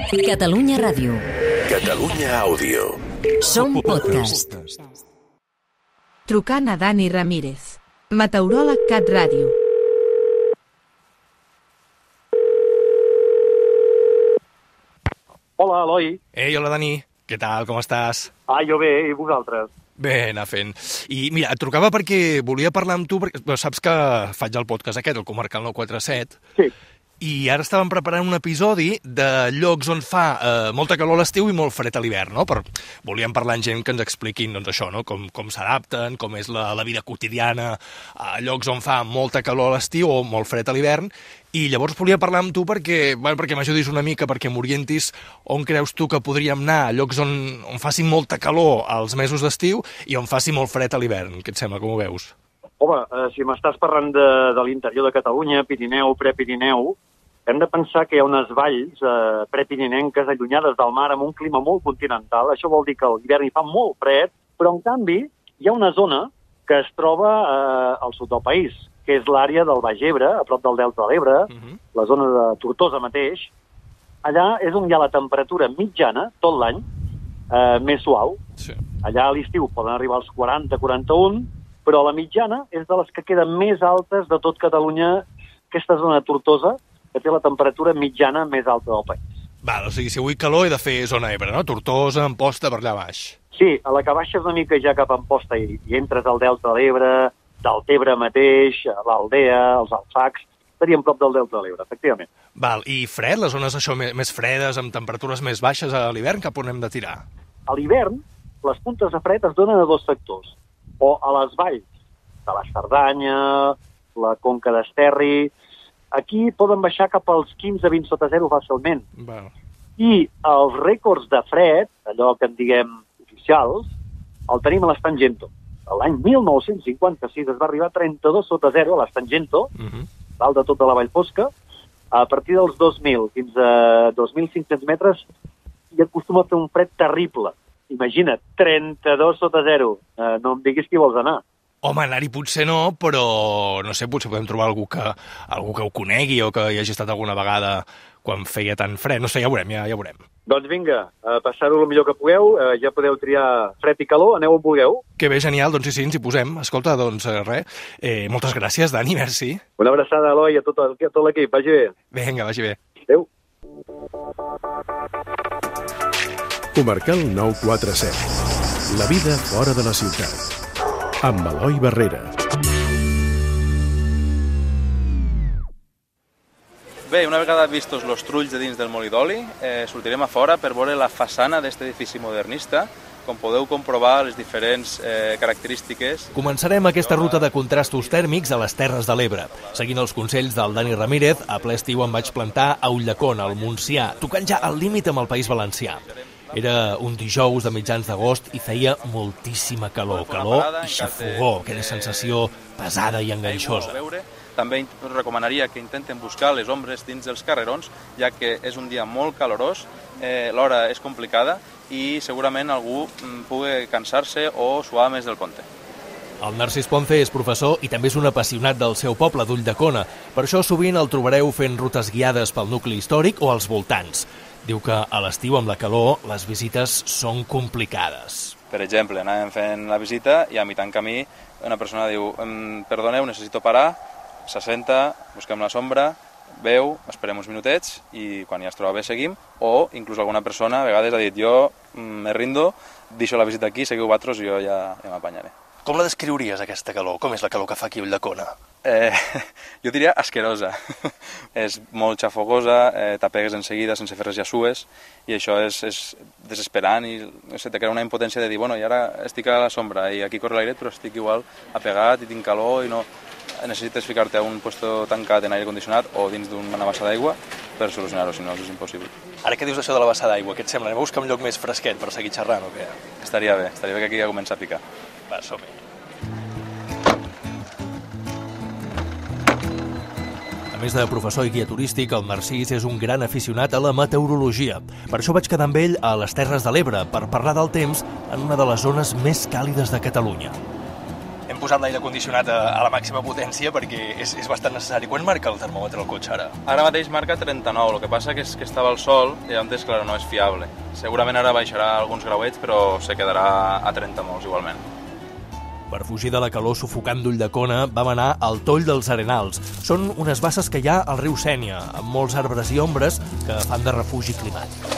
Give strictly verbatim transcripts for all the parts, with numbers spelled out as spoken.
Catalunya Ràdio. Catalunya Àudio. Som podcast. Trucant a Dani Ramírez, meteoròleg Cat Ràdio. Hola, Eloi. Ei, hola, Dani. Què tal, com estàs? Ah, jo bé, i vosaltres? Bé, anar fent. I mira, et trucava perquè volia parlar amb tu, perquè saps que faig el podcast aquest, el Comarcal nou quatre set, Sí. i ara estàvem preparant un episodi de llocs on fa eh, molta calor a l'estiu i molt fred a l'hivern, no? Per, volíem parlar amb gent que ens expliquin doncs, això, no? com, com s'adapten, com és la, la vida quotidiana a llocs on fa molta calor a l'estiu o molt fred a l'hivern, i llavors volia parlar amb tu perquè, bueno, perquè m'ajudis una mica, perquè m'orientis on creus tu que podríem anar, a llocs on, on faci molta calor als mesos d'estiu i on faci molt fred a l'hivern. Què et sembla, com ho veus? Home, eh, si m'estàs parlant de, de l'interior de Catalunya, Pirineu, Prepirineu, hem de pensar que hi ha unes valls eh, prepirinenques allunyades del mar amb un clima molt continental. Això vol dir que a l'hivern hi fa molt fred, però en canvi hi ha una zona que es troba eh, al sud del país, que és l'àrea del Baix Ebre, a prop del Delta de l'Ebre, uh-huh. la zona de Tortosa mateix. Allà és on hi ha la temperatura mitjana, tot l'any, eh, més suau. Sí. Allà a l'estiu poden arribar als quaranta a quaranta-un, però la mitjana és de les que queden més altes de tot Catalunya, aquesta zona de Tortosa, que té la temperatura mitjana més alta del país. Val, o sigui, si vull calor he de fer zona Ebre, no? Tortosa, Amposta, per allà baix. Sí, a la que baixes una mica ja cap a Amposta i, i entres al Delta de l'Ebre, del Tebre mateix, l'Aldea, els Alfacs, estaríem prop del Delta de l'Ebre, efectivament. Val, i fred, les zones això més, més fredes, amb temperatures més baixes a l'hivern, cap on hem de tirar? A l'hivern, les puntes de fred es donen a dos sectors, o a les valls de la Cerdanya, la Conca d'Esterri. Aquí poden baixar cap als quinze a vint sota zero fàcilment. Val. I els rècords de fred, allò que en diguem oficials, el tenim a l'Estangento. L'any mil nou-cents cinquanta-sis es va arribar a trenta-dos sota zero a l'Estangento, uh-huh. dalt de tota la Vall Fosca. A partir dels dos mil fins a dos mil cinc-cents metres hi acostuma a fer un fred terrible. Imagina't, trenta-dos sota zero. Eh, no em diguis qui vols anar. Home, anar-hi potser no, però no sé, potser podem trobar algú que, algú que ho conegui o que hi hagi estat alguna vegada quan feia tan fred. No sé, ja ho veurem, ja, ja ho veurem. Doncs vinga, eh, passar-ho el millor que pugueu, eh, ja podeu triar fred i calor, aneu on vulgueu. Que bé, genial, doncs sí, sí, ens hi posem. Escolta, doncs eh, res, eh, moltes gràcies, Dani, merci. Una abraçada, Eloi, a tot, a tot l'equip, vagi bé. Vinga, vagi bé. Adéu. Comarcal nou quatre set. La vida fora de la ciutat. Amb Eloi Barrera. Bé, una vegada vistos los trulls de dins del molí d'oli, eh, sortirem a fora per veure la façana d'aquest edifici modernista, com podeu comprovar les diferents eh, característiques. Començarem aquesta ruta de contrastos tèrmics a les Terres de l'Ebre. Seguint els consells del Dani Ramírez, a ple estiu em vaig plantar a Ulldecona, al Montsià, tocant ja al límit amb el País Valencià. Era un dijous de mitjans d'agost i feia moltíssima calor, calor i xafogó, aquella sensació pesada i enganxosa. També us recomanaria que intenten buscar les ombres dins dels carrerons, ja que és un dia molt calorós, eh, l'hora és complicada i segurament algú pugui cansar-se o suar més del compte. El Narcís Ponce és professor i també és un apassionat del seu poble, d'Ulldecona. Per això sovint el trobareu fent rutes guiades pel nucli històric o als voltants. Diu que a l'estiu, amb la calor, les visites són complicades. Per exemple, anàvem fent la visita i a mitjà en camí una persona diu «Perdoneu, necessito parar», s'assenta, busquem la sombra, veu, esperem uns minutets i quan ja es troba bé seguim, o inclús alguna persona a vegades ha dit «Jo me rindo, deixo la visita aquí, seguiu vosaltres i jo ja, ja m'apanyaré». Com la descriuries, aquesta calor? Com és la calor que fa aquí a Ulldecona? Eh, jo diria asquerosa. És molt xafogosa, eh, t'apegues en seguida sense fer res ja sues, i això és, és desesperant i no sé, te crea una impotència de dir, bueno, i ara estic a la sombra i aquí corre l'aire, però estic igual apegat i tinc calor i no... Necessites ficar-te a un puesto tancat en aire condicionat o dins d'una bassa d'aigua per solucionar-ho, si no és impossible. Ara que dius això de la bassa d'aigua, què et sembla? Anem a buscar un lloc més fresquet per seguir xerrant o què? Estaria bé, estaria bé que aquí ja comença a picar. Va, som-hi. A més de professor i guia turístic, el Narcís és un gran aficionat a la meteorologia. Per això vaig quedar amb ell a les Terres de l'Ebre per parlar del temps en una de les zones més càlides de Catalunya. Hem posat l'aire condicionat a, a la màxima potència perquè és, és bastant necessari. Quan marca el termòmetre al cotxe ara? Ara mateix marca trenta-nou, el que passa que és que estava al sol i antes, clar, no és fiable. Segurament ara baixarà alguns grauets, però se quedarà a trenta molts igualment. Per fugir de la calor sufocant d'Ulldecona vam anar al Toll dels Arenals. Són unes basses que hi ha al riu Sénia, amb molts arbres i ombres que fan de refugi climàtic.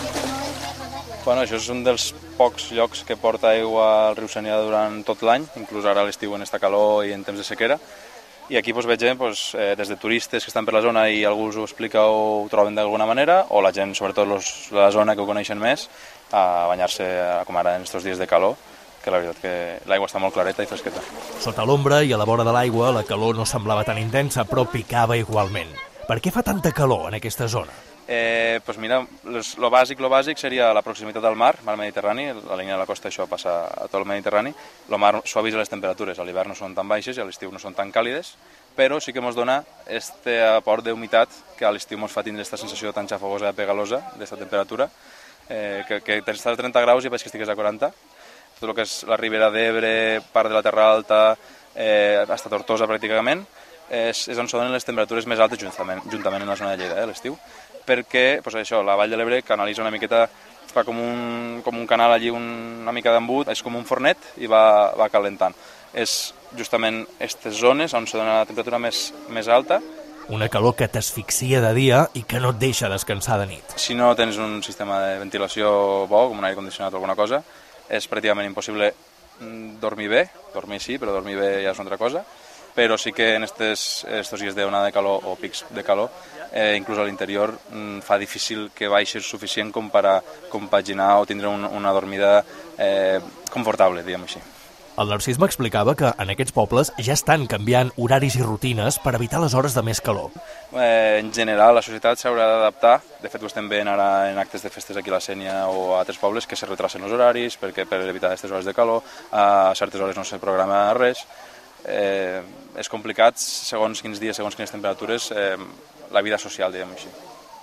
Bueno, això és un dels pocs llocs que porta aigua al riu Sénia durant tot l'any, inclús ara a l'estiu en esta calor i en temps de sequera. I aquí doncs, veig gent doncs, eh, des de turistes que estan per la zona i algú us ho explica o ho troben d'alguna manera, o la gent, sobretot los, la zona que ho coneixen més, a banyar-se, com ara en aquests dies de calor, que la veritat que l'aigua està molt clareta i fresqueta. Sota l'ombra i a la vora de l'aigua la calor no semblava tan intensa, però picava igualment. Per què fa tanta calor en aquesta zona? Eh, pues mira, lo bàsic, lo bàsic seria la proximitat del mar, mar Mediterrani, la línia de la costa això passa a tot el Mediterrani. El mar suavitza les temperatures, a l'hivern no són tan baixes i a l'estiu no són tan càlides, però sí que ens dona este aport d'humitat que a l'estiu ens fa tindre aquesta sensació tan xafogosa i pegalosa d'aquesta temperatura, eh, que, que estàs a trenta graus i veig que estigues a quaranta. Tot el que és la Ribera d'Ebre, part de la Terra Alta, eh, hasta Tortosa pràcticament, és, és on són les temperatures més altes juntament, juntament en la zona de Lleida, eh, l'estiu, perquè pues això, la Vall de l'Ebre canalitza una miqueta, fa com un, com un canal allí, un, una mica d'embut, és com un fornet i va, va calentant. És justament aquestes zones on se dona la temperatura més, més alta. Una calor que t'asfixia de dia i que no et deixa descansar de nit. Si no tens un sistema de ventilació bo, com un aire condicionat o alguna cosa, és pràcticament impossible dormir bé, dormir sí, però dormir bé ja és una altra cosa, però sí que en estos, estos dies d'onada de calor o pics de calor, eh, inclús a l'interior fa difícil que baixis suficient com per a compaginar o tindre un, una dormida eh, confortable, diguem així. El Narcís m'explicava que en aquests pobles ja estan canviant horaris i rutines per evitar les hores de més calor. Eh, en general, la societat s'haurà d'adaptar. De fet, ho estem veient ara en actes de festes aquí a la Sénia o a altres pobles que se retracen els horaris perquè per evitar aquestes hores de calor. A certes hores no se programa res. Eh, és complicat, segons quins dies, segons quines temperatures, eh, la vida social, diguem així.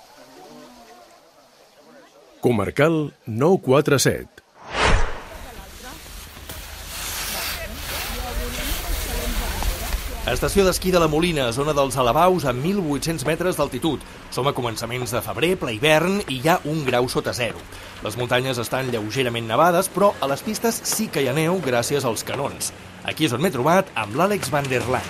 Comarcal nou quatre set. Estació d'esquí de la Molina, zona dels Alabaus, a mil vuit-cents metres d'altitud. Som a començaments de febrer, ple hivern, i hi ha un grau sota zero. Les muntanyes estan lleugerament nevades, però a les pistes sí que hi ha neu gràcies als canons. Aquí és on m'he trobat amb l'Àlex van der Laan.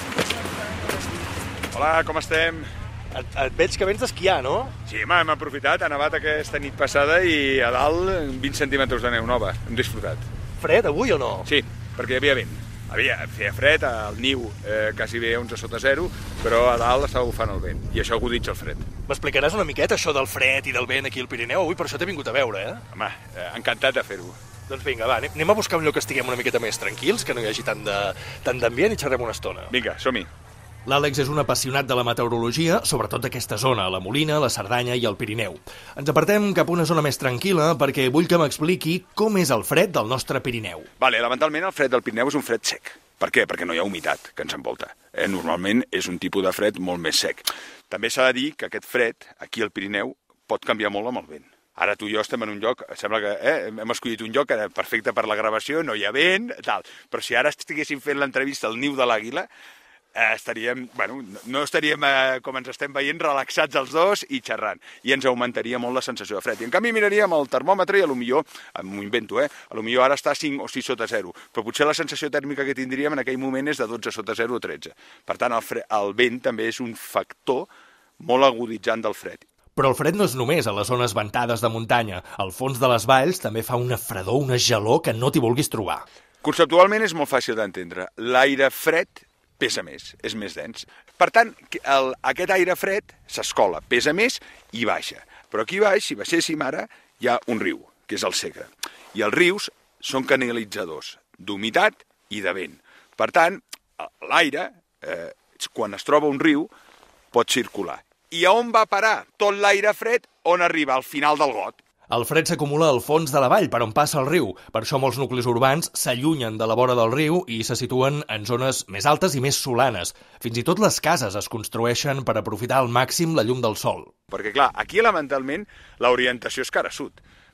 Hola, com estem? Et, et veig que vens d'esquiar, no? Sí, home, hem aprofitat, ha nevat aquesta nit passada i a dalt vint centímetres de neu nova. Hem disfrutat. Fred avui o no? Sí, perquè hi havia vent. Havia, feia fred, al niu eh, quasi bé onze sota zero, però a dalt estava bufant el vent, i això aguditza el fred. M'explicaràs una miqueta això del fred i del vent aquí al Pirineu? Avui per això t'he vingut a veure, eh? Home, eh, encantat de fer-ho. Doncs vinga, va, anem a buscar un lloc que estiguem una miqueta més tranquils, que no hi hagi tant de, tant d'ambient i xerrem una estona. Vinga, som-hi. L'Àlex és un apassionat de la meteorologia, sobretot d'aquesta zona, la Molina, la Cerdanya i el Pirineu. Ens apartem cap a una zona més tranquil·la perquè vull que m'expliqui com és el fred del nostre Pirineu. Vale, elementalment el fred del Pirineu és un fred sec. Per què? Perquè no hi ha humitat que ens envolta. Eh, normalment és un tipus de fred molt més sec. També s'ha de dir que aquest fred, aquí al Pirineu, pot canviar molt amb el vent. Ara tu i jo estem en un lloc, sembla que eh, hem escollit un lloc perfecte per la gravació, no hi ha vent, tal. Però si ara estiguéssim fent l'entrevista al niu de l'Àguila, eh, estaríem, bueno, no estaríem eh, com ens estem veient, relaxats els dos i xerrant. I ens augmentaria molt la sensació de fred. I en canvi miraríem el termòmetre i a lo millor, m'ho invento, eh, a lo millor ara està a cinc o sis sota zero, però potser la sensació tèrmica que tindríem en aquell moment és de dotze sota zero o tretze. Per tant, el, fred, el vent també és un factor molt aguditzant del fred. Però el fred no és només a les zones ventades de muntanya. Al fons de les valls també fa una fredor, una gelor que no t'hi vulguis trobar. Conceptualment és molt fàcil d'entendre. L'aire fred pesa més, és més dens. Per tant, el, aquest aire fred s'escola, pesa més i baixa. Però aquí baix, si baixéssim ara, hi ha un riu, que és el Segre. I els rius són canalitzadors d'humitat i de vent. Per tant, l'aire, eh, quan es troba un riu, pot circular. I a on va parar tot l'aire fred? On arriba? Al final del got. El fred s'acumula al fons de la vall, per on passa el riu. Per això molts nuclis urbans s'allunyen de la vora del riu i se situen en zones més altes i més solanes. Fins i tot les cases es construeixen per aprofitar al màxim la llum del sol. Perquè, clar, aquí elementalment l'orientació és cara sud.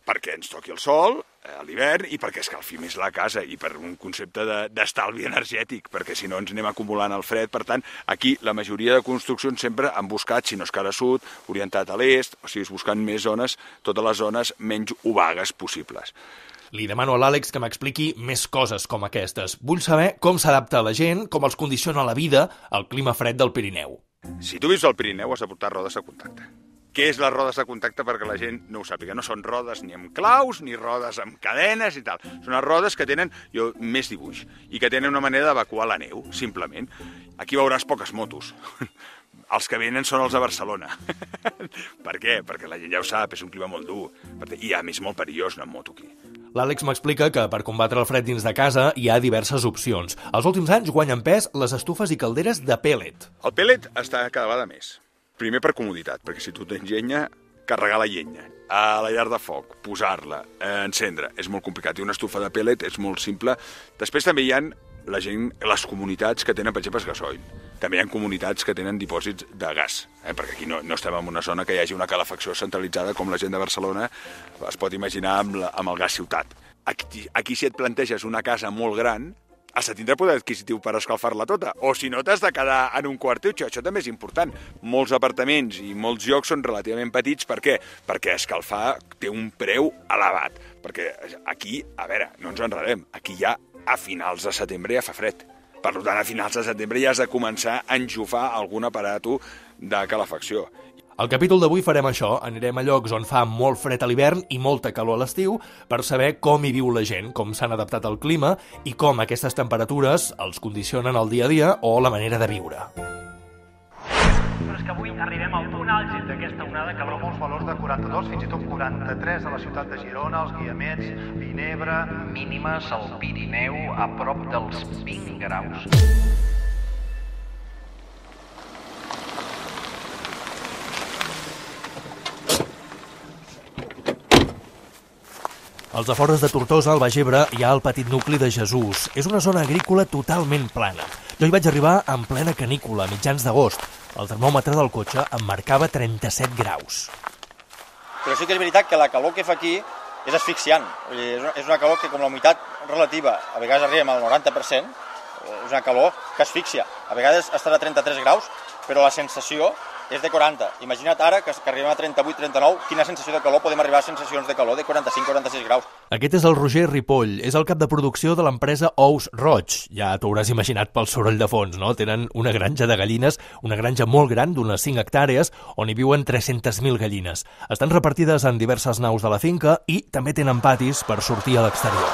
perquè ens toqui el sol a l'hivern i perquè escalfi més la casa i per un concepte d'estalvi energètic, perquè si no ens anem acumulant el fred. Per tant, aquí la majoria de construccions sempre han buscat, si no és cara a sud, orientat a l'est, o sigui, buscant més zones, totes les zones menys obagues possibles. Li demano a l'Àlex que m'expliqui més coses com aquestes. Vull saber com s'adapta a la gent, com els condiciona la vida al clima fred del Pirineu. Si tu vius al Pirineu has de portar rodes de contacte. Què és les rodes de contacte perquè la gent no ho sàpiga? No són rodes ni amb claus, ni rodes amb cadenes i tal. Són les rodes que tenen jo, més dibuix i que tenen una manera d'evacuar la neu, simplement. Aquí veuràs poques motos. Els que venen són els de Barcelona. Per què? Perquè la gent ja ho sap, és un clima molt dur. I a més molt perillós anar amb moto aquí. L'Àlex m'explica que per combatre el fred dins de casa hi ha diverses opcions. Els últims anys guanyen pes les estufes i calderes de pèl·let. El pèl·let està cada vegada més. Primer per comoditat, perquè si tu tens llenya, carregar la llenya, a la llar de foc, posar-la, eh, encendre, és molt complicat. I una estufa de pèl·let és molt simple. Després també hi ha la gent, les comunitats que tenen, per exemple, gasoil. També hi ha comunitats que tenen dipòsits de gas, eh, perquè aquí no, no estem en una zona que hi hagi una calefacció centralitzada com la gent de Barcelona es pot imaginar amb, la, amb el gas ciutat. Aquí, aquí si et planteges una casa molt gran, has de tindre poder adquisitiu per escalfar-la tota, o si no t'has de quedar en un quartutxo, això també és important. Molts apartaments i molts llocs són relativament petits, per què? Perquè escalfar té un preu elevat, perquè aquí, a veure, no ens enredem, aquí ja a finals de setembre ja fa fred. Per tant, a finals de setembre ja has de començar a enxufar algun aparato de calefacció. Al capítol d'avui farem això, anirem a llocs on fa molt fred a l'hivern i molta calor a l'estiu per saber com hi viu la gent, com s'han adaptat al clima i com aquestes temperatures els condicionen el dia a dia o la manera de viure. Però és que avui arribem al punt àlgid d'aquesta onada que abreu molts valors de quaranta-dos, fins i tot quaranta-tres a la ciutat de Girona, els Guiamets, Vinebre... Mínimes al Pirineu a prop dels vint graus. Als afores de Tortosa, al Baix Ebre, hi ha el petit nucli de Jesús. És una zona agrícola totalment plana. Jo hi vaig arribar en plena canícula, a mitjans d'agost. El termòmetre del cotxe em marcava trenta-set graus. Però sí que és veritat que la calor que fa aquí és asfixiant. És una calor que, com la humitat relativa, a vegades arribem al noranta per cent, és una calor que asfixia. A vegades estarà a trenta-tres graus, però la sensació és de quaranta. Imagina't ara que, que arribem a trenta-vuit trenta-nou, quina sensació de calor, podem arribar a sensacions de calor de quaranta-cinc quaranta-sis graus. Aquest és el Roger Ripoll, és el cap de producció de l'empresa Ous Roig. Ja t'ho hauràs imaginat pel soroll de fons, no? Tenen una granja de gallines, una granja molt gran d'unes cinc hectàrees, on hi viuen tres-centes mil gallines. Estan repartides en diverses naus de la finca i també tenen patis per sortir a l'exterior.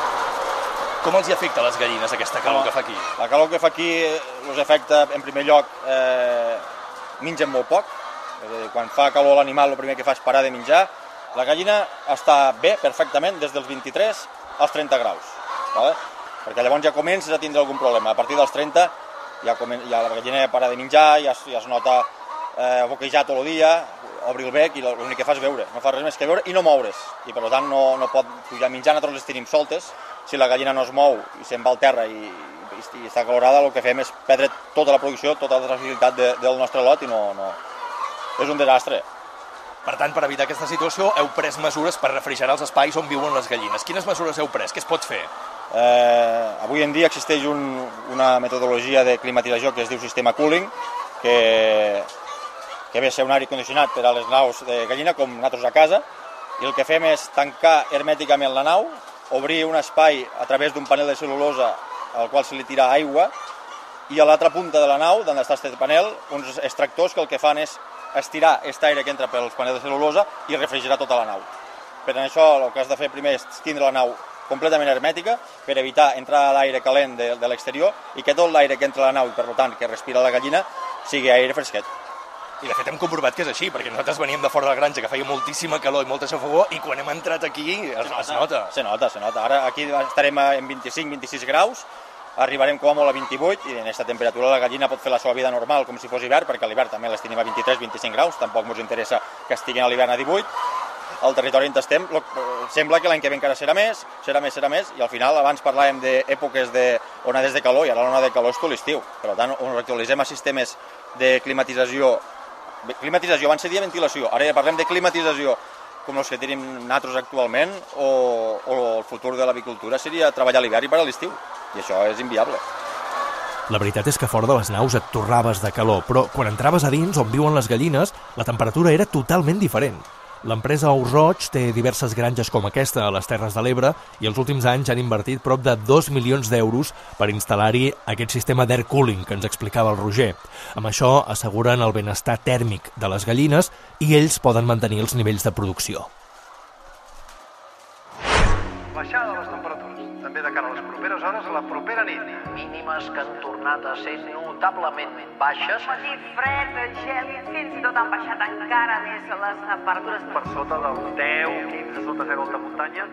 Com els hi afecta a les gallines aquesta calor que fa aquí? La calor que fa aquí els afecta, en primer lloc, eh, mengen molt poc. Quan fa calor l'animal, el primer que fa és parar de menjar. La gallina està bé, perfectament, des dels vint-i-tres als trenta graus. ¿vale? Perquè llavors ja comences a tindre algun problema. A partir dels trenta ja, comen ja la gallina ja para de menjar, ja, ja es nota eh, boquejar tot el dia, obri el bec i l'únic que fa és veure. No fa res més que veure i no moure's. I per tant no, no pot pujar menjar, nosaltres les tenim soltes. Si la gallina no es mou i se'n va al terra i, i, i està calorada, el que fem és perdre tota la producció, tota la traçabilitat de, del nostre lot i no, no... és un desastre. Per tant, per evitar aquesta situació, heu pres mesures per refrigerar els espais on viuen les gallines. Quines mesures heu pres? Què es pot fer? Eh, avui en dia existeix un, una metodologia de climatització que es diu sistema cooling, que, que ve a ser un aire condicionat per a les naus de gallina, com nosaltres a casa, i el que fem és tancar hermèticament la nau, obrir un espai a través d'un panel de cel·lulosa al qual se li tira aigua, i a l'altra punta de la nau, d'on està aquest panel, uns extractors que el que fan és estirar aquest aire que entra pels panels de cel·lulosa i refrigerar tota la nau. Per això el que has de fer primer és tindre la nau completament hermètica per evitar entrar l'aire calent de, de l'exterior i que tot l'aire que entra a la nau i per tant que respira la gallina sigui aire fresquet. I de fet hem comprovat que és així, perquè nosaltres veníem de fora de la granja que feia moltíssima calor i molta xafogor i quan hem entrat aquí es, es nota. Se nota, se nota. Ara aquí estarem en vint-i-cinc vint-i-sis graus, arribarem com a molt a vint-i-vuit i en aquesta temperatura la gallina pot fer la seva vida normal com si fos hivern, perquè a l'hivern també les tenim a vint-i-tres vint-i-cinc graus, tampoc ens interessa que estiguin a l'hivern a divuit. Al territori on estem sembla que l'any que ve encara serà més, serà més, serà més, i al final abans parlàvem d'èpoques d'onades de calor i ara l'onada de calor és tot l'estiu. Per tant, on actualitzem a sistemes de climatització, climatització abans seria ventilació, ara ja parlem de climatització com els que tenim nosaltres actualment, o, o el futur de l'avicultura seria treballar a l'hivern i per a l'estiu, i això és inviable. La veritat és que fora de les naus et torraves de calor, però quan entraves a dins, on viuen les gallines, la temperatura era totalment diferent. L'empresa Ous Roig té diverses granges com aquesta a les Terres de l'Ebre i els últims anys han invertit prop de dos milions d'euros per instal·lar-hi aquest sistema d'air cooling que ens explicava el Roger. Amb això asseguren el benestar tèrmic de les gallines i ells poden mantenir els nivells de producció. Baixada de les temperatures, també de cara a les properes hores, a la propera nit. Mínimes que han tornat a ser notablement baixes. Matí fred, gèlid, fins i tot han baixat encara més les temperatures. Per sota dels deu, quinze sota zero alta muntanya.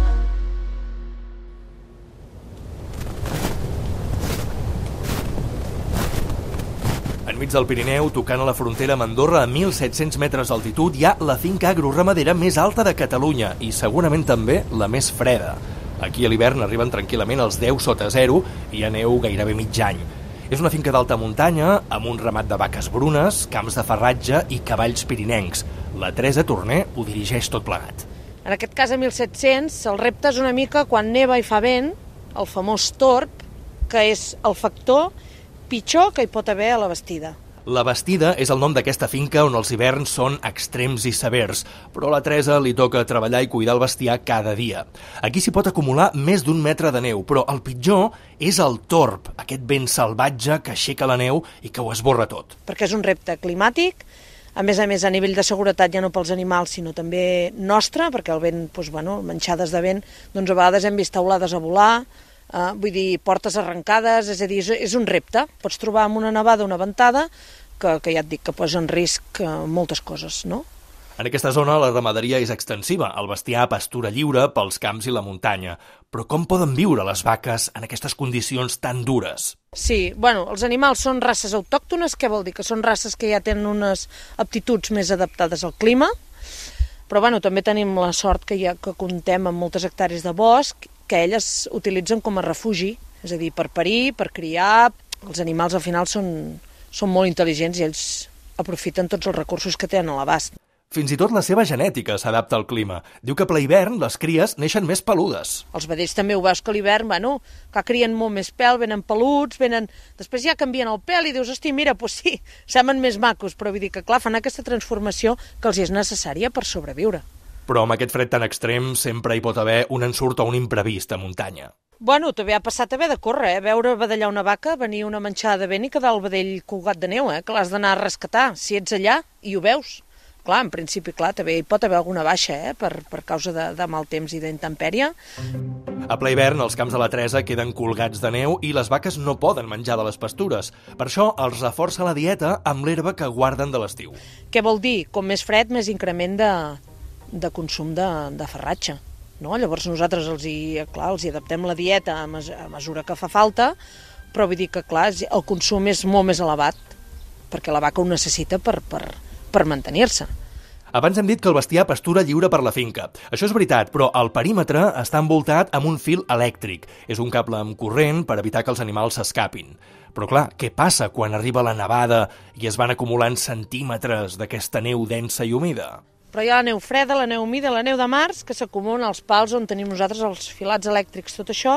Enmig del Pirineu, tocant a la frontera amb Andorra, a mil set-cents metres d'altitud, hi ha la finca agroramadera més alta de Catalunya i segurament també la més freda. Aquí a l'hivern arriben tranquil·lament els deu sota zero i hi ha neu gairebé mig any. És una finca d'alta muntanya, amb un ramat de vaques brunes, camps de farratge i cavalls pirinencs. La Teresa Torner ho dirigeix tot plegat. En aquest cas, a mil set-cents, el repte és una mica quan neva i fa vent, el famós torb, que és el factor pitjor que hi pot haver a la Bastida. La Bastida és el nom d'aquesta finca on els hiverns són extrems i severs, però a la Teresa li toca treballar i cuidar el bestiar cada dia. Aquí s'hi pot acumular més d'un metre de neu, però el pitjor és el torb, aquest vent salvatge que aixeca la neu i que ho esborra tot. Perquè és un repte climàtic, a més a més a nivell de seguretat ja no pels animals, sinó també nostre, perquè el vent, doncs, bueno, manxades de vent, doncs a vegades hem vist taulades a volar, Uh, vull dir, portes arrencades, és a dir, és, és un repte. Pots trobar amb una nevada una ventada que, que ja et dic que posa en risc uh, moltes coses, no? En aquesta zona la ramaderia és extensiva, el bestiar pastura lliure pels camps i la muntanya. Però com poden viure les vaques en aquestes condicions tan dures? Sí, bueno, els animals són races autòctones, què vol dir? Que són races que ja tenen unes aptituds més adaptades al clima, però bueno, també tenim la sort que, ja, que comptem amb moltes hectàrees de bosc que elles utilitzen com a refugi, és a dir, per parir, per criar. Els animals al final són, són molt intel·ligents i ells aprofiten tots els recursos que tenen a l'abast. Fins i tot la seva genètica s'adapta al clima. Diu que per l'hivern les cries neixen més peludes. Els vedells també ho veus que a l'hivern, bueno, que crien molt més pèl, venen peluts, venen... Després ja canvien el pèl i dius, hosti, mira, doncs sí, semblen més macos, però vull dir que clar, fan aquesta transformació que els és necessària per sobreviure. Però amb aquest fred tan extrem sempre hi pot haver un ensurt o un imprevist a muntanya. Bueno, també ha passat haver de córrer, eh? Veure vedellar una vaca, venir una manxada de vent i quedar el vedell colgat de neu, eh? Que l'has d'anar a rescatar, si ets allà i ho veus. Clar, en principi, clar, també hi pot haver alguna baixa, eh? Per, per causa de, de mal temps i d'intempèrie. A ple hivern, els camps de la Teresa queden colgats de neu i les vaques no poden menjar de les pastures. Per això els reforça la dieta amb l'herba que guarden de l'estiu. Què vol dir? Com més fred, més increment de... de consum de, de farratge. No? Llavors nosaltres els hi, clar, els hi adaptem la dieta a, mes a mesura que fa falta, però vull dir que clar, el consum és molt més elevat, perquè la vaca ho necessita per, per, per mantenir-se. Abans hem dit que el bestiar pastura lliure per la finca. Això és veritat, però el perímetre està envoltat amb un fil elèctric. És un cable amb corrent per evitar que els animals s'escapin. Però clar, què passa quan arriba la nevada i es van acumulant centímetres d'aquesta neu densa i humida? Però hi ha la neu freda, la neu humida, la neu de març, que s'acumulen als pals on tenim nosaltres els filats elèctrics, tot això,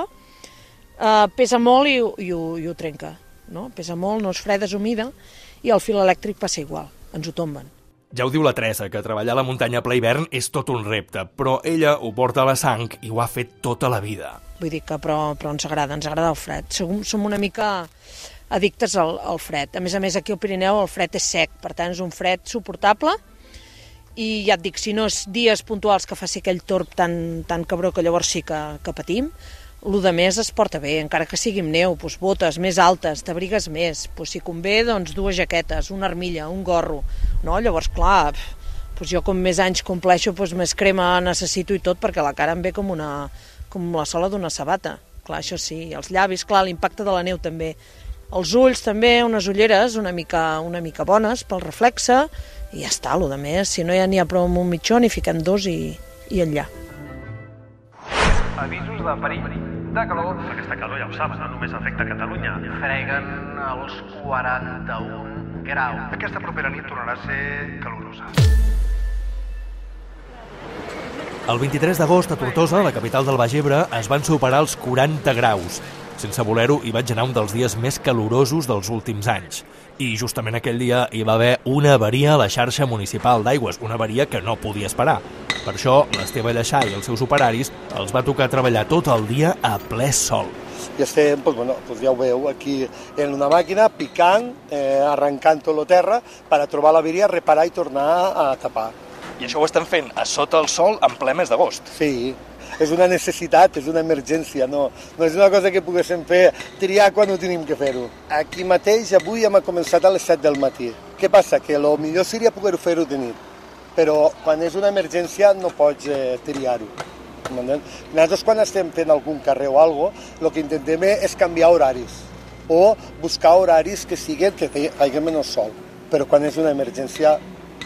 eh, pesa molt i, i, ho, i ho trenca. No? Pesa molt, no és freda, és humida, i el fil elèctric passa igual, ens ho tomben. Ja ho diu la Teresa, que treballar a la muntanya a ple hivern és tot un repte, però ella ho porta a la sang i ho ha fet tota la vida. Vull dir que però, però ens agrada, ens agrada el fred. Som, som una mica addictes al, al fred. A més a més, aquí al Pirineu el fred és sec, per tant és un fred suportable. I ja et dic, si no és dies puntuals que faci aquell torb tan, tan cabró que llavors sí que, que patim, el de més es porta bé, encara que sigui amb neu, doncs botes més altes, t'abrigues més, doncs si convé, doncs dues jaquetes, una armilla, un gorro, no? Llavors, clar, doncs jo com més anys compleixo, doncs més crema necessito i tot, perquè la cara em ve com, una, com la sola d'una sabata, clar, això sí, els llavis, clar, l'impacte de la neu també, els ulls també, unes ulleres una mica, una mica bones pel reflexe, i ja està, el de més, si no ja n'hi ha prou amb un mitjó, n'hi fiquem dos i, i enllà. Avisos de perill de calor. Aquesta calor ja ho saben, no només afecta Catalunya. Freguen els quaranta-un graus. Aquesta propera nit tornarà a ser calorosa. El vint-i-tres d'agost a Tortosa, la capital del Baix Ebre, es van superar els quaranta graus. Sense voler-ho, hi vaig anar un dels dies més calorosos dels últims anys. I justament aquell dia hi va haver una avaria a la xarxa municipal d'aigües, una avaria que no podia esperar. Per això, l'Esteve Lleixà i els seus operaris els va tocar treballar tot el dia a ple sol. I estem, doncs, bueno, doncs ja ho veu, aquí en una màquina, picant, eh, arrencant tot la terra per a trobar l'avaria, reparar i tornar a tapar. I això ho estan fent a sota el sol en ple mes d'agost. Sí, és una necessitat, és una emergència, no, no és una cosa que poguéssim fer, triar quan ho tenim que fer-ho. Aquí mateix, avui hem començat a les set del matí. Què passa? Que el millor seria poder fer-ho de nit, però quan és una emergència no pots eh, triar-ho. Nosaltres quan estem fent algun carrer o alguna cosa, el que intentem és canviar horaris o buscar horaris que siguin que faci menys sol, però quan és una emergència...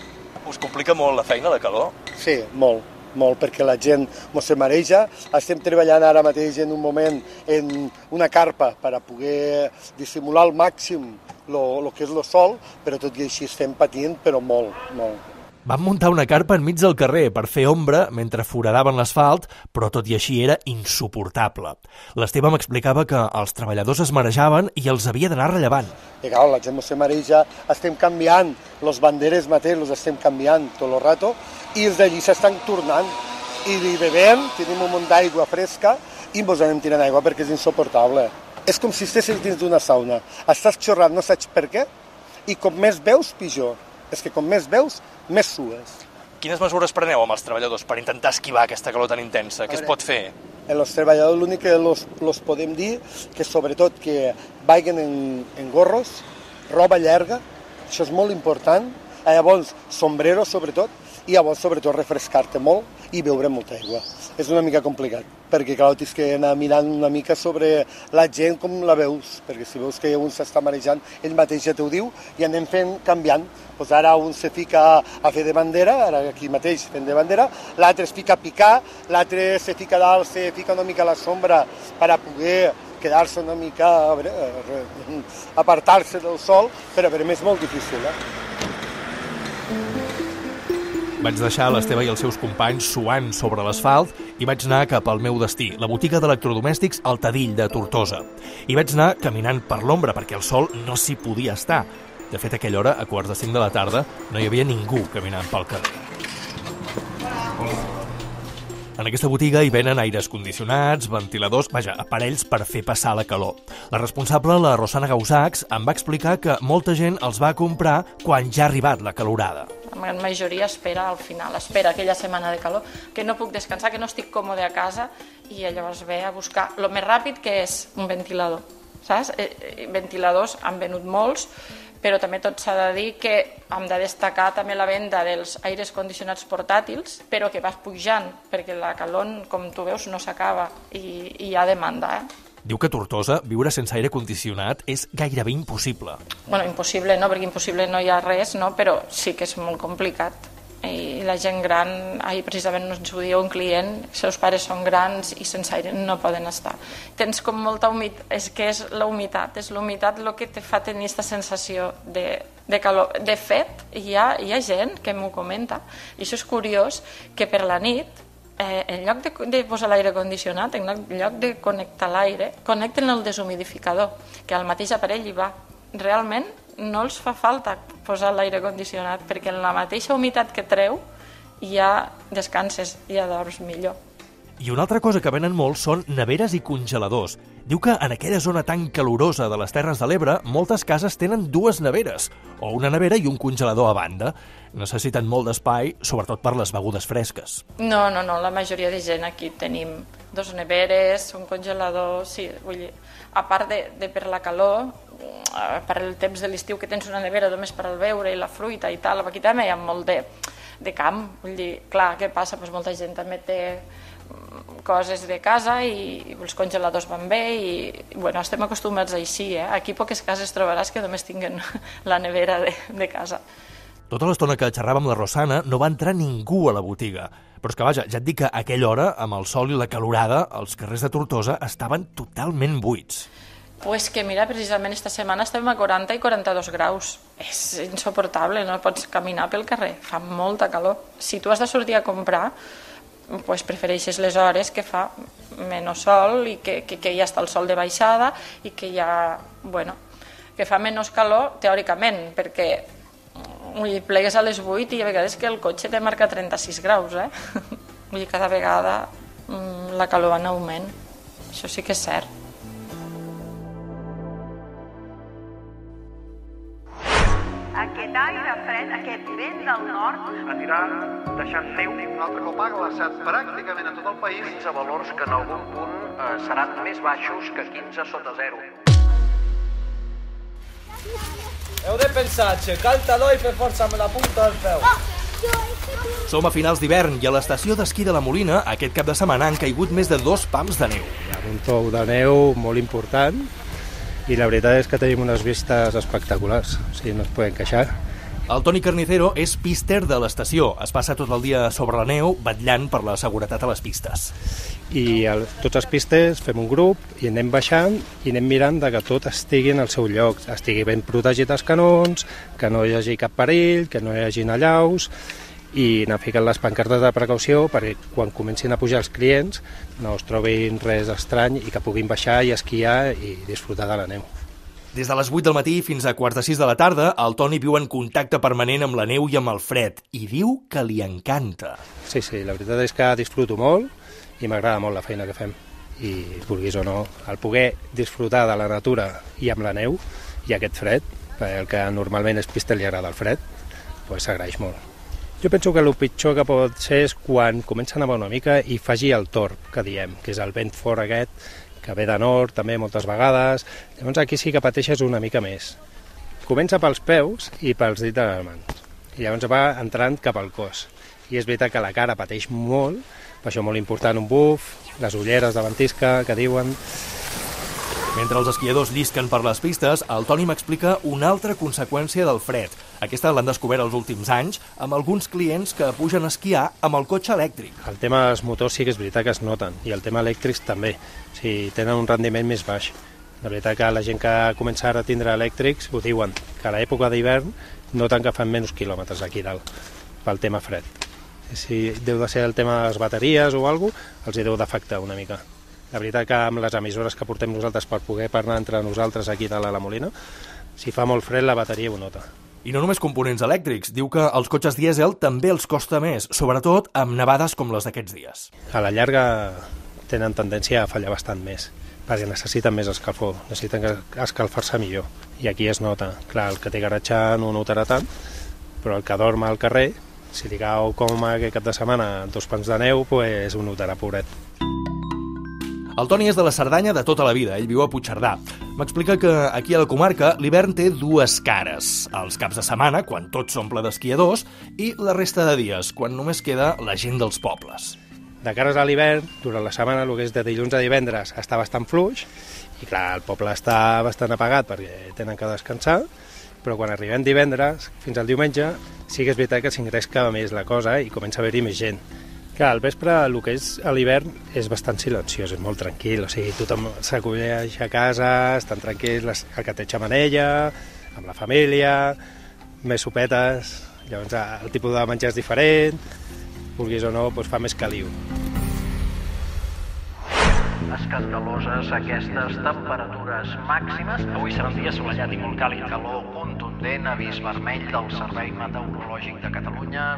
Us complica molt la feina de calor? Sí, molt, molt, perquè la gent mos se mareja. Estem treballant ara mateix en un moment en una carpa per a poder dissimular al màxim el que és el sol, però tot i així estem patint, però molt, molt. Van muntar una carpa enmig del carrer per fer ombra mentre foradaven l'asfalt, però tot i així era insuportable. L'Esteve m'explicava que els treballadors es marejaven i els havia d'anar rellevant. I clar, la gent se mareja, estem canviant, els banderes mateix els estem canviant tot el rato i els d'allí s'estan tornant. I li bevem, tenim un munt d'aigua fresca i ens anem tirant aigua perquè és insuportable. És com si estessis dins d'una sauna. Estàs xorrant, no saps per què, i com més veus, pitjor. És que com més veus, més sues. Quines mesures preneu amb els treballadors per intentar esquivar aquesta calor tan intensa? Què es pot fer? Els treballadors l'únic que els podem dir que sobretot que vagin en, en gorros, roba llarga, això és molt important, llavors sombreros sobretot, i llavors sobretot refrescar-te molt i beure molta aigua. És una mica complicat, perquè clar, tens que anar mirant una mica sobre la gent com la veus, perquè si veus que un s'està marejant, ell mateix ja t'ho diu, i anem fent, canviant. Pues ara un se fica a fer de bandera, ara aquí mateix fent de bandera, l'altre es fica a picar, l'altre se fica dalt, se fica una mica a la sombra per a poder quedar-se una mica, a veure, apartar-se del sol, però per a mi és molt difícil, eh? Vaig deixar l'Esteve i els seus companys suant sobre l'asfalt i vaig anar cap al meu destí, la botiga d'electrodomèstics al Tadill de Tortosa. I vaig anar caminant per l'ombra perquè el sol no s'hi podia estar. De fet, a aquella hora, a quarts de cinc de la tarda, no hi havia ningú caminant pel carrer. En aquesta botiga hi venen aires condicionats, ventiladors, vaja, aparells per fer passar la calor. La responsable, la Rosana Gausacs, em va explicar que molta gent els va comprar quan ja ha arribat la calorada. La gran majoria espera al final, espera aquella setmana de calor, que no puc descansar, que no estic còmode a casa, i llavors ve a buscar el més ràpid que és un ventilador, saps? Ventiladors han venut molts, però també tot s'ha de dir que hem de destacar també la venda dels aires condicionats portàtils, però que vas pujant, perquè la calor, com tu veus, no s'acaba i, i hi ha demanda, eh? Diu que a Tortosa viure sense aire condicionat és gairebé impossible. Bueno, impossible no, perquè impossible no hi ha res, no? Però sí que és molt complicat. I la gent gran, ahir precisament ens ho diu un client, els seus pares són grans i sense aire no poden estar. Tens com molta humitat, és que és la humitat, és la humitat el que te fa tenir aquesta sensació de, de calor. De fet, hi ha, hi ha gent que m'ho comenta, i això és curiós, que per la nit, Eh, en lloc de, de posar l'aire condicionat, en lloc de connectar l'aire, connecten el deshumidificador, que al mateix aparell hi va. Realment no els fa falta posar l'aire condicionat, perquè en la mateixa humitat que treu ja descanses, ja dorms millor. I una altra cosa que venen molt són neveres i congeladors. Diu que en aquella zona tan calorosa de les Terres de l'Ebre, moltes cases tenen dues neveres, o una nevera i un congelador a banda. Necessiten molt d'espai, sobretot per les begudes fresques. No, no, no, la majoria de gent aquí tenim dos neveres, un congelador, sí, vull dir, a part de, de per la calor, per el temps de l'estiu que tens una nevera només per al beure i la fruita i tal, aquí també hi ha molt de, de camp, vull dir, clar, què passa? Pues molta gent també té coses de casa i els congeladors van bé i bueno, estem acostumats així, eh? Aquí poques cases trobaràs que només tinguen la nevera de, de casa. Tota l'estona que xerrava amb la Rosana no va entrar ningú a la botiga, però és que vaja, ja et dic que a aquella hora, amb el sol i la calorada, els carrers de Tortosa estaven totalment buits. Pues que mira, precisament esta setmana estem a quaranta i quaranta-dos graus. És insuportable, no pots caminar pel carrer, fa molta calor. Si tu has de sortir a comprar, pues prefereixes les hores que fa menys sol i que, que, que ja està el sol de baixada i que ja, bueno, que fa menys calor teòricament, perquè vull dir, plegues a les vuit i a vegades que el cotxe te marca trenta-sis graus, eh? Vull dir, cada vegada la calor va en augment, això sí que és cert. Aquest aire fred, aquest vent del nord, anirà deixant neu un altre cop ha glaçat pràcticament a tot el país fins a valors que en algun punt eh, seran més baixos que quinze sota zero. Heu de pensar, aixecar el taló i fer força amb la punta del peu. Som a finals d'hivern i a l'estació d'esquí de la Molina aquest cap de setmana han caigut més de dos pams de neu. Hi ha un pou de neu molt important i la veritat és que tenim unes vistes espectaculars, o sigui, no es poden queixar. El Toni Carnicero és píster de l'estació. Es passa tot el dia sobre la neu, vetllant per la seguretat a les pistes. I el, tots els pistes fem un grup i anem baixant i anem mirant de que tot estigui en el seu lloc, estigui ben protegit els canons, que no hi hagi cap perill, que no hi hagi allaus, i anar ficant les pancartes de precaució perquè quan comencin a pujar els clients no es trobin res estrany i que puguin baixar i esquiar i disfrutar de la neu. Des de les vuit del matí fins a quarts de sis de la tarda, el Toni viu en contacte permanent amb la neu i amb el fred, i diu que li encanta. Sí, sí, la veritat és que disfruto molt i m'agrada molt la feina que fem. I, vulguis o no, el poder disfrutar de la natura i amb la neu i aquest fred, perquè el que normalment és pista li agrada el fred, doncs s'agraeix molt. Jo penso que el pitjor que pot ser és quan comença a nevar una mica i faci el torb, que diem, que és el vent fort aquest, que ve de nord també moltes vegades. Llavors aquí sí que pateixes una mica més. Comença pels peus i pels dits de les mans. I llavors va entrant cap al cos. I és veritat que la cara pateix molt, per això molt important un buf, les ulleres de ventisca que diuen. Mentre els esquiadors llisquen per les pistes, el Toni m'explica una altra conseqüència del fred. Aquesta l'han descobert els últims anys amb alguns clients que pugen a esquiar amb el cotxe elèctric. El tema dels motors sí que és veritat que es noten, i el tema elèctrics també. O sigui, tenen un rendiment més baix. La veritat que la gent que comença ara a tindre elèctrics ho diuen, que a l'època d'hivern noten que fan menys quilòmetres aquí dalt, pel tema fred. Si deu de ser el tema de les bateries o alguna cosa, els hi deu d'afectar una mica. La veritat que amb les emissores que portem nosaltres per poder parlar entre nosaltres aquí dalt a la Molina, si fa molt fred la bateria ho nota. I no només components elèctrics, diu que els cotxes dièsel també els costa més, sobretot amb nevades com les d'aquests dies. A la llarga tenen tendència a fallar bastant més, perquè necessiten més escalfor, necessiten escalfar-se millor. I aquí es nota. Clar, el que té garatge no ho notarà tant, però el que dorm al carrer, si li cau com aquest cap de setmana dos pans de neu, pues ho notarà, pobret. El Toni és de la Cerdanya de tota la vida, ell viu a Puigcerdà. M'explica que aquí a la comarca l'hivern té dues cares. Els caps de setmana, quan tot s'omple d'esquiadors, i la resta de dies, quan només queda la gent dels pobles. De cares a l'hivern, durant la setmana, el que és de dilluns a divendres, està bastant fluix, i clar, el poble està bastant apagat perquè tenen que descansar, però quan arribem divendres, fins al diumenge, sí que és veritat que s'ingresca més la cosa i comença a haver-hi més gent. Clar, al vespre el que és a l'hivern és bastant silenciós, és molt tranquil, o sigui, tothom s'acolleix a casa, estan tranquils, el que té xamanella, amb la família, més sopetes, llavors el tipus de menjar és diferent, vulguis o no, doncs fa més caliu. Escandaloses aquestes temperatures màximes. Avui serà un dia assolellat i molt càlid. Calor contundent, avís vermell del Servei Meteorològic de Catalunya.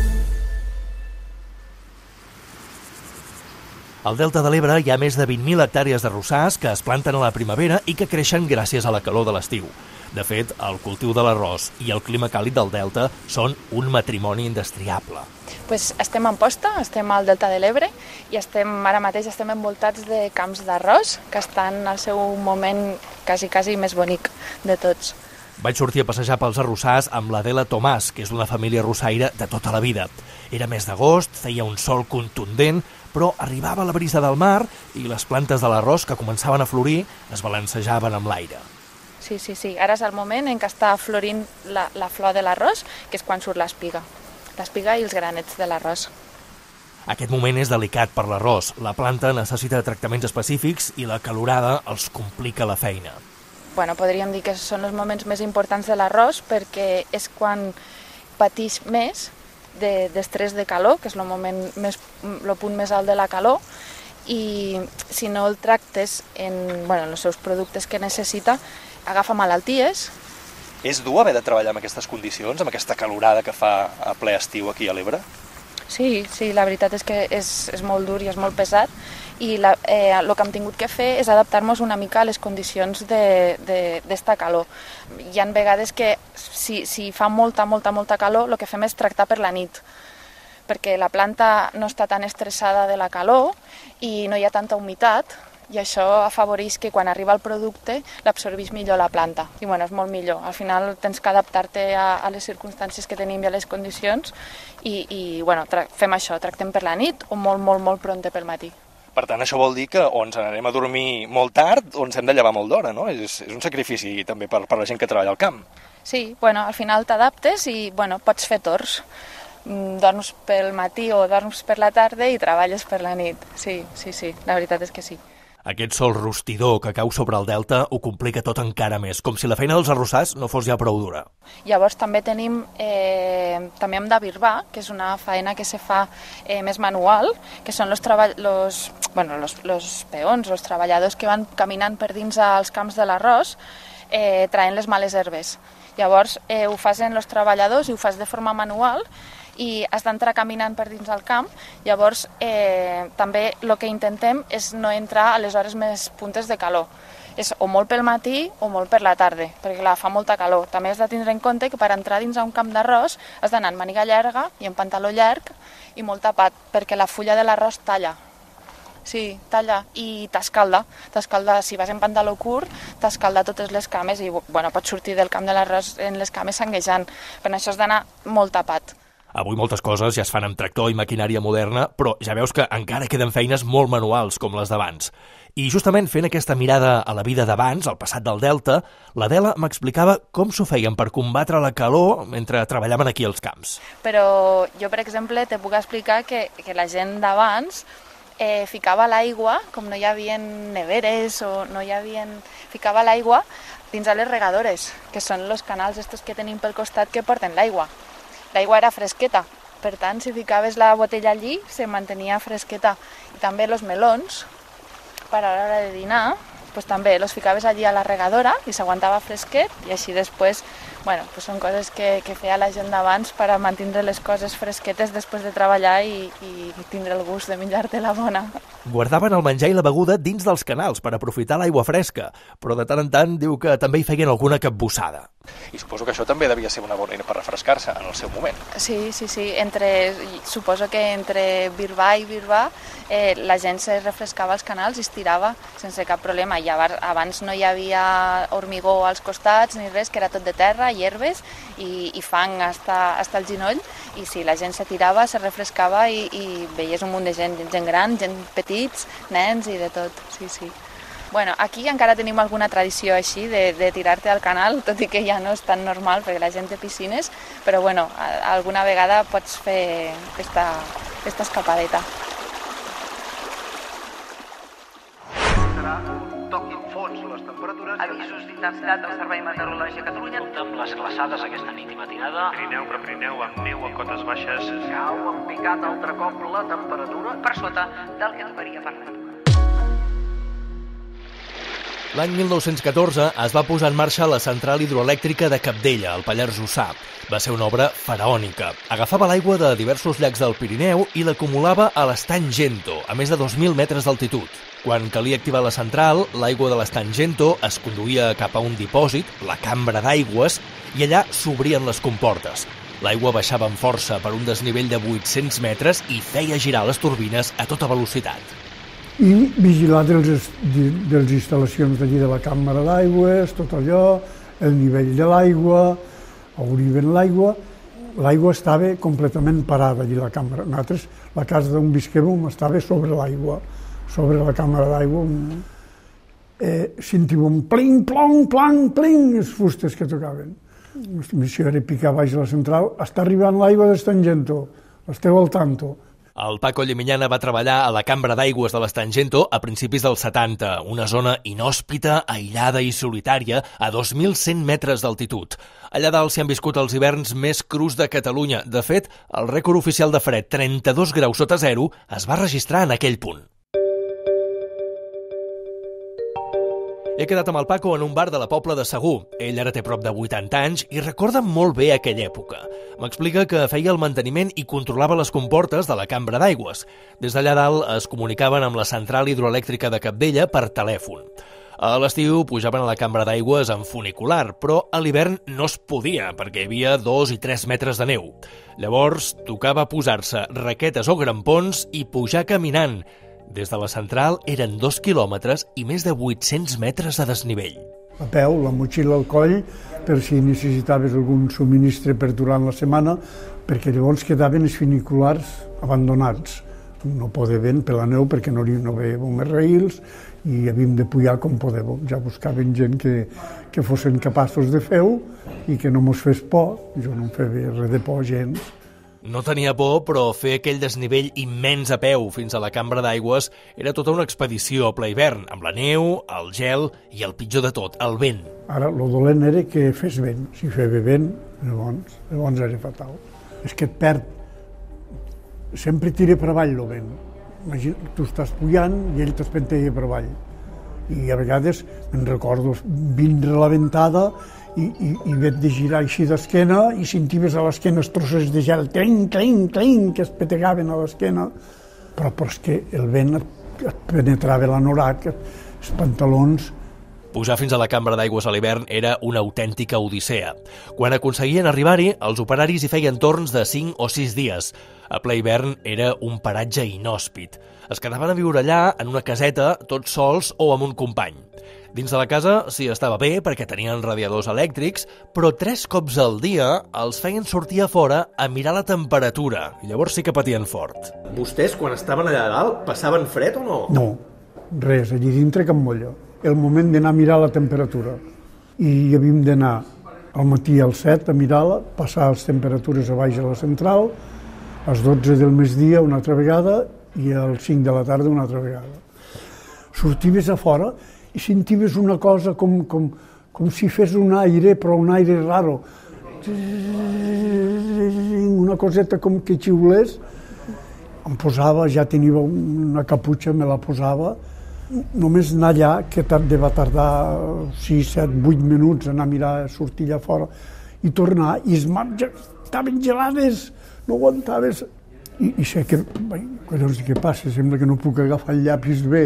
Al Delta de l'Ebre hi ha més de vint mil hectàrees de rossars que es planten a la primavera i que creixen gràcies a la calor de l'estiu. De fet, el cultiu de l'arròs i el clima càlid del Delta són un matrimoni indestriable. Pues estem en posta, estem al Delta de l'Ebre i estem, ara mateix estem envoltats de camps d'arròs que estan al seu moment quasi, quasi més bonic de tots. Vaig sortir a passejar pels arrossars amb l'Adela Tomàs, que és una família arrossaire de tota la vida. Era mes d'agost, feia un sol contundent, però arribava la brisa del mar i les plantes de l'arròs que començaven a florir es balancejaven amb l'aire. Sí, sí, sí. Ara és el moment en què està florint la, la flor de l'arròs, que és quan surt l'espiga. L'espiga i els granets de l'arròs. Aquest moment és delicat per l'arròs. La planta necessita tractaments específics i la calorada els complica la feina. Bueno, podríem dir que són els moments més importants de l'arròs perquè és quan pateix més d'estrès de calor, que és el moment més, el punt més alt de la calor, i si no el tractes en, bueno, en els seus productes que necessita, agafa malalties. És dur haver de treballar en aquestes condicions, amb aquesta calorada que fa a ple estiu aquí a l'Ebre? Sí, sí, la veritat és que és, és molt dur i és molt pesat, i la, eh, el que hem tingut que fer és adaptar-nos una mica a les condicions d'esta calor. Hi ha vegades que si, si fa molta, molta, molta calor, el que fem és tractar per la nit, perquè la planta no està tan estressada de la calor i no hi ha tanta humitat, i això afavoreix que quan arriba el producte l'absorbeix millor la planta. I bueno, és molt millor. Al final tens que adaptar-te a, a les circumstàncies que tenim i a les condicions i, i bueno, fem això, tractem per la nit o molt, molt, molt prompte pel matí. Per tant, això vol dir que o ens n'anem a dormir molt tard o ens hem de llevar molt d'hora, no? És, és un sacrifici també per, per la gent que treballa al camp. Sí, bueno, al final t'adaptes i bueno, pots fer torns. Dorms pel matí o dorms per la tarda i treballes per la nit. Sí, sí, sí, la veritat és que sí. Aquest sol rostidor que cau sobre el delta ho complica tot encara més, com si la feina dels arrossars no fos ja prou dura. Llavors també tenim, eh, també hem de birbar, que és una feina que se fa eh, més manual, que són los, los, bueno, los, los peons, els treballadors que van caminant per dins als camps de l'arròs, eh, traient les males herbes. Llavors eh, ho fan els treballadors i ho fas de forma manual, i has d'entrar caminant per dins del camp. Llavors eh, també el que intentem és no entrar a les hores més puntes de calor. És o molt pel matí o molt per la tarda, perquè clar, fa molta calor. També has de tindre en compte que per entrar dins a un camp d'arròs has d'anar amb màniga llarga i amb pantaló llarg i molt tapat, perquè la fulla de l'arròs talla. Sí, talla i t'escalda. T'escalda, si vas en pantaló curt, t'escalda totes les cames i bueno, pots sortir del camp de l'arròs en les cames sanguejant. Per això has d'anar molt tapat. Avui moltes coses ja es fan amb tractor i maquinària moderna, però ja veus que encara queden feines molt manuals, com les d'abans. I justament fent aquesta mirada a la vida d'abans, al passat del Delta, l'Adela m'explicava com s'ho feien per combatre la calor mentre treballaven aquí als camps. Però jo, per exemple, te puc explicar que, que la gent d'abans eh, ficava l'aigua, com no hi havia neveres o no hi havia... ficava l'aigua dins a les regadores, que són els canals estos que tenim pel costat que porten l'aigua. L'aigua era fresqueta, per tant, si ficaves la botella allí, se mantenia fresqueta. I també els melons, per a l'hora de dinar, pues també els ficaves allí a la regadora i s'aguantava fresquet, i així després, bueno, pues són coses que, que feia la gent d'abans per a mantenir les coses fresquetes després de treballar i, i tindre el gust de menjar-te la bona. Guardaven el menjar i la beguda dins dels canals per aprofitar l'aigua fresca, però de tant en tant diu que també hi feien alguna capbussada. I suposo que això també devia ser una bona eina per refrescar-se en el seu moment. Sí, sí, sí. Entre, suposo que entre birbar i birbar eh, la gent se refrescava als canals i es tirava sense cap problema. I abans no hi havia hormigó als costats ni res, que era tot de terra, hierbes i, i fang hasta, hasta el ginoll. I sí, la gent se tirava, se refrescava i, i veies un munt de gent, gent gran, gent petits, nens i de tot. Sí, sí. Bueno, aquí encara tenim alguna tradició així de, de tirar-te al canal, tot i que ja no és tan normal perquè la gent té piscines, però bueno, alguna vegada pots fer esta, esta escapadeta. Serà un toc infons les temperatures. Avisos d'intensitat del Servei Meteorològic a Catalunya. Amb les glaçades aquesta nit i matinada. Pirineu, Prepirineu, amb neu a cotes baixes. Cau en picat altre cop la temperatura per sota del que tocaria per natura. L'any mil nou-cents catorze es va posar en marxa la central hidroelèctrica de Cabdella, al Pallars Jussà. Va ser una obra faraònica. Agafava l'aigua de diversos llacs del Pirineu i l'acumulava a l'estany Gento, a més de dos mil metres d'altitud. Quan calia activar la central, l'aigua de l'estany Gento es conduïa cap a un dipòsit, la cambra d'aigües, i allà s'obrien les comportes. L'aigua baixava amb força per un desnivell de vuit-cents metres i feia girar les turbines a tota velocitat. I vigilar dels, de les instal·lacions d'allí de la càmera d'aigües, tot allò, el nivell de l'aigua, obrien l'aigua. L'aigua estava completament parada allí a la càmera. Nosaltres, la casa d'on visquem estava sobre l'aigua, sobre la càmera d'aigua. Eh, sentiu un pling, plong, plang, pling, les fustes que tocaven. La missió era picar baix a la central. Està arribant l'aigua d'Estany Gento, esteu al tanto. El Paco Llimiñana va treballar a la cambra d'aigües de l'Estangento a principis dels setanta, una zona inhòspita, aïllada i solitària a dos mil cent metres d'altitud. Allà dalt s'hi han viscut els hiverns més crus de Catalunya. De fet, el rècord oficial de fred, trenta-dos graus sota zero, es va registrar en aquell punt. He quedat amb el Paco en un bar de la Pobla de Segur. Ell ara té prop de vuitanta anys i recorda molt bé aquella època. M'explica que feia el manteniment i controlava les comportes de la cambra d'aigües. Des d'allà dalt es comunicaven amb la central hidroelèctrica de Capdella per telèfon. A l'estiu pujaven a la cambra d'aigües en funicular, però a l'hivern no es podia perquè hi havia dos i tres metres de neu. Llavors tocava posar-se raquetes o grampons i pujar caminant. Des de la central eren dos quilòmetres i més de vuit-cents metres de desnivell. A peu, la motxilla al coll, per si necessitaves algun subministre per durant la setmana, perquè llavors quedaven els funiculars abandonats. No podien per la neu perquè no hi havia més raïls i havíem de pujar com podem. Ja buscaven gent que, que fossin capaços de fer-ho i que no mos fes por. Jo no em feia res de por gens. No tenia por, però fer aquell desnivell immens a peu fins a la cambra d'aigües era tota una expedició a ple hivern, amb la neu, el gel i el pitjor de tot, el vent. Ara, el dolent era que fes vent. Si feia vent, llavors, llavors era fatal. És que et perd. Sempre tira per avall el vent. Imagina, tu estàs pujant i ell t'espenteia per avall. I a vegades me'n recordo vindre la ventada i, i, i haver de girar així d'esquena i sentives a l'esquena els trossos de gel, clink, clink, clink, que es petegaven a l'esquena. Però, però és que el vent et, et penetrava l'anorac, els pantalons. Pujar fins a la cambra d'aigües a l'hivern era una autèntica odissea. Quan aconseguien arribar-hi, els operaris hi feien torns de cinc o sis dies. A ple hivern era un paratge inhòspit. Es quedaven a viure allà, en una caseta, tots sols o amb un company. Dins de la casa s'hi estava bé perquè tenien radiadors elèctrics, però tres cops al dia els feien sortir a fora a mirar la temperatura, i llavors sí que patien fort. Vostès, quan estaven allà dalt, passaven fred o no? No, res, allí dintre cap molla. El moment d'anar a mirar la temperatura. I havíem d'anar al matí als set a mirar-la, passar les temperatures a baix a la central, als dotze del migdia una altra vegada i als cinc de la tarda una altra vegada. Sortives a fora i sentives una cosa com, com, com si fes un aire, però un aire raro. Una coseta com que xiulés. Em posava, ja tenia una caputxa, me la posava. Només anar allà, que va tardar sis, set, vuit minuts anar a mirar, sortir allà fora i tornar, i les mans estaven gelades, no aguantaves. I, i sé que, collons, què passa? Sembla que no puc agafar el llapis bé.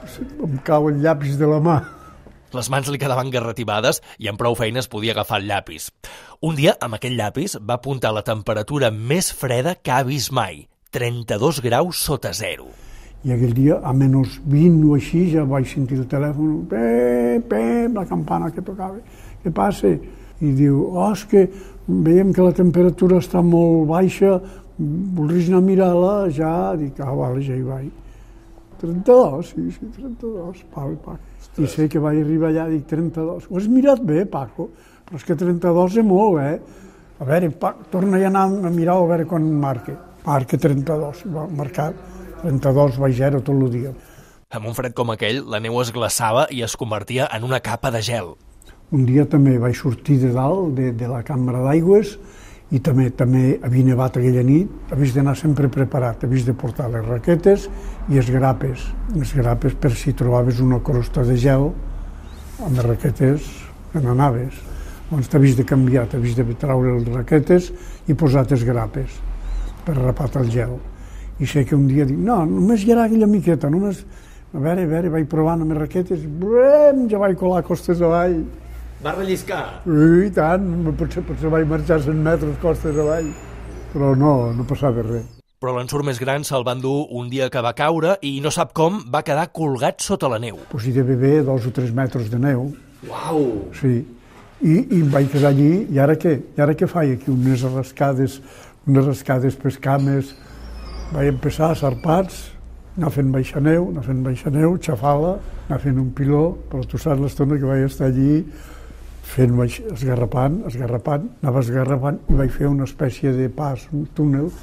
Em cau el llapis de la mà. Les mans li quedaven garrativades i amb prou feines podia agafar el llapis. Un dia, amb aquell llapis, va apuntar la temperatura més freda que ha vist mai, trenta-dos graus sota zero. I aquell dia, a menys vint o així, ja vaig sentir el telèfon, pep, pep, la campana que tocava. Què passa? I diu, oh, és que veiem que la temperatura està molt baixa, voldries anar a mirar-la? Ja, dic, ah, vale, ja hi vaig. trenta-dos, sí, sí, trenta-dos, Pau i Paco. I sé que vaig arribar allà, dic, trenta-dos. Ho has mirat bé, Paco, però és que trenta-dos és molt, eh? A veure, Paco, torna a anar a mirar a veure quan marca. Marca trenta-dos, va marcar trenta-dos, baix zero tot el dia. Amb un fred com aquell, la neu es glaçava i es convertia en una capa de gel. Un dia també vaig sortir de dalt, de, de la cambra d'aigües, i també també havia nevat aquella nit, havies d'anar sempre preparat, havies de portar les raquetes i els grapes. Els grapes per si trobaves una crosta de gel, amb les raquetes que n'anaves. Llavors t'havies de canviar, t'havies de treure les raquetes i posar les grapes per rapar el gel. I sé que un dia dic, no, només hi ha aquella miqueta, només... A veure, a veure, vaig provant amb les raquetes i brem, ja vaig colar costes avall. Va relliscar? I tant, potser, potser vaig marxar cent metres costes avall, però no, no passava res. Però l'ensurt més gran se'l van dur un dia que va caure i no sap com va quedar colgat sota la neu. Pues hi devia haver dos o tres metres de neu. Uau! Sí, i, i em vaig quedar allí, i ara què? I ara què faig aquí? Unes rascades, unes rascades per cames, vaig empezar a sarpats, anar fent baixa neu, anar fent baixa neu, xafar-la, anar fent un piló, però tu saps l'estona que vaig estar allí fent baix, esgarrapant, esgarrapant, anava esgarrapant i vaig fer una espècie de pas, un túnel,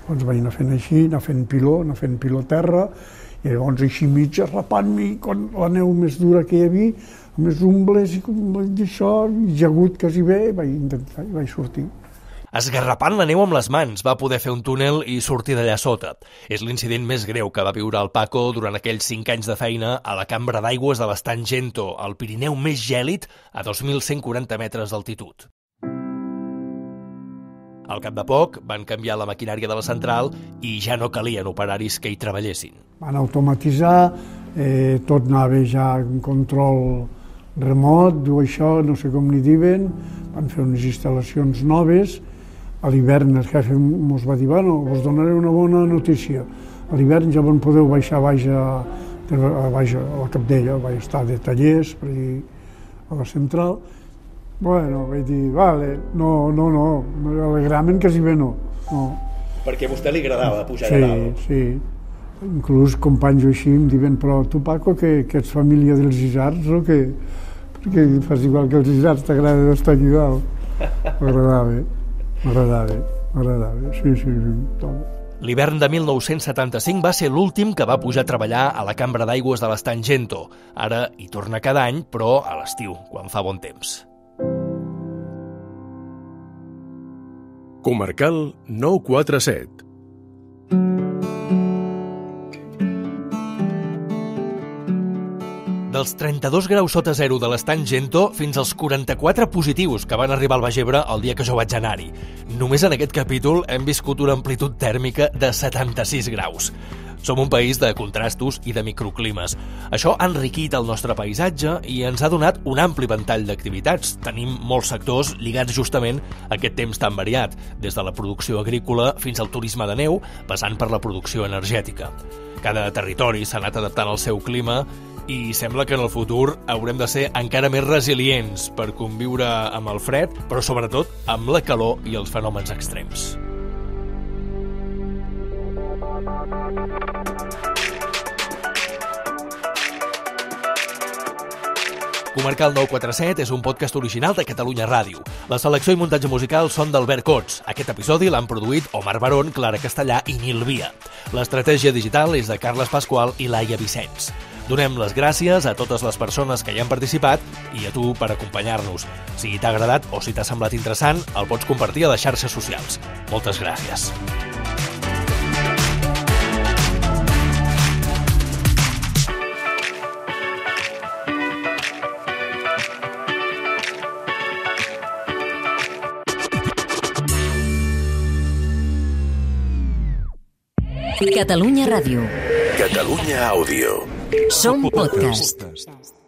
Doncs vaig anar fent així, anar fent piló, anar fent piló a terra, i llavors així mig arrapant-m'hi quan la neu més dura que hi havia, amb més ungles i això, i jagut quasi bé, vaig intentar, i vaig sortir. Esgarrapant la neu amb les mans, va poder fer un túnel i sortir d'allà sota. És l'incident més greu que va viure el Paco durant aquells cinc anys de feina a la cambra d'aigües de l'Estany Gento, el Pirineu més gèlid, a dos mil cent quaranta metres d'altitud. Al cap de poc van canviar la maquinària de la central i ja no calien operaris que hi treballessin. Van automatitzar, eh, tot anava ja en control remot, diu això, no sé com n'hi diuen, van fer unes instal·lacions noves. A l'hivern el jefe ens va dir, bueno, us donaré una bona notícia. A l'hivern ja van podeu baixar baix a, a, baix a la Capdella, vaig estar de tallers per dir, a la central. Bueno, vaig dir, vale, no, no, no, alegrament quasi bé no. no. Perquè a vostè li agradava pujar sí, a dalt. Sí, sí. Inclús companys així em diuen, però tu, Paco, que, que ets família dels isards o què? Perquè fas igual que els isards, t'agrada d'estar aquí dalt. M'agradava, m'agradava, m'agradava, sí, sí, sí. Tot. L'hivern de mil nou-cents setanta-cinc va ser l'últim que va pujar a treballar a la cambra d'aigües de l'Estany Gento. Ara hi torna cada any, però a l'estiu, quan fa bon temps. Comarcal nou quatre set. Dels trenta-dos graus sota zero de l'Estany Gento fins als quaranta-quatre positius que van arribar al Baix Ebre el dia que jo vaig anar-hi. Només en aquest capítol hem viscut una amplitud tèrmica de setanta-sis graus. Som un país de contrastos i de microclimes. Això ha enriquit el nostre paisatge i ens ha donat un ampli ventall d'activitats. Tenim molts sectors lligats justament a aquest temps tan variat, des de la producció agrícola fins al turisme de neu, passant per la producció energètica. Cada territori s'ha anat adaptant al seu clima i sembla que en el futur haurem de ser encara més resilients per conviure amb el fred, però sobretot amb la calor i els fenòmens extrems. Comarcal nou quatre set és un podcast original de Catalunya Ràdio. La selecció i muntatge musical són d'Albert Cots. Aquest episodi l'han produït Omar Barón, Clara Castellà i Nil Via. L'estratègia digital és de Carles Pasqual i Laia Vicenç. Donem les gràcies a totes les persones que hi han participat i a tu per acompanyar-nos. Si t'ha agradat o si t'ha semblat interessant, el pots compartir a les xarxes socials. Moltes gràcies. Catalunya Ràdio. Catalunya Àudio. Som podcast.